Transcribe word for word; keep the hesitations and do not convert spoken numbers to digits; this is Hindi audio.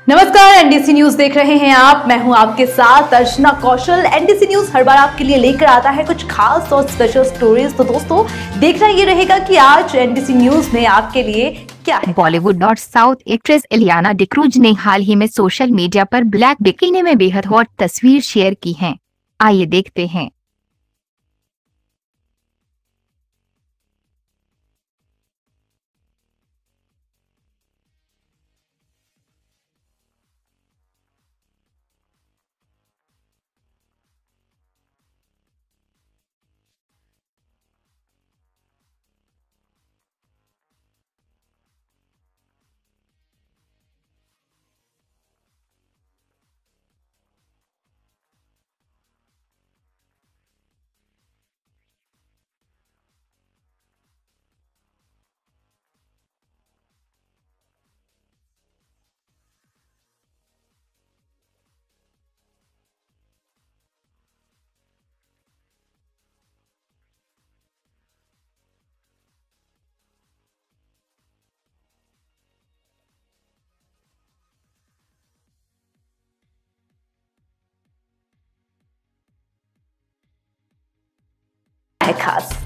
नमस्कार, एनडीसी न्यूज देख रहे हैं आप। मैं हूं आपके साथ अर्चना कौशल। एनडीसी न्यूज हर बार आपके लिए लेकर आता है कुछ खास और स्पेशल स्टोरीज। तो दोस्तों, देखना ये रहेगा कि आज एनडीसी न्यूज में आपके लिए क्या है। Bollywood north south actress Ileana D'Cruz ने हाल ही में सोशल मीडिया पर ब्लैक बिकिनी में बेहद हॉट तस्वीर शेयर की है। आइए देखते हैं। है खास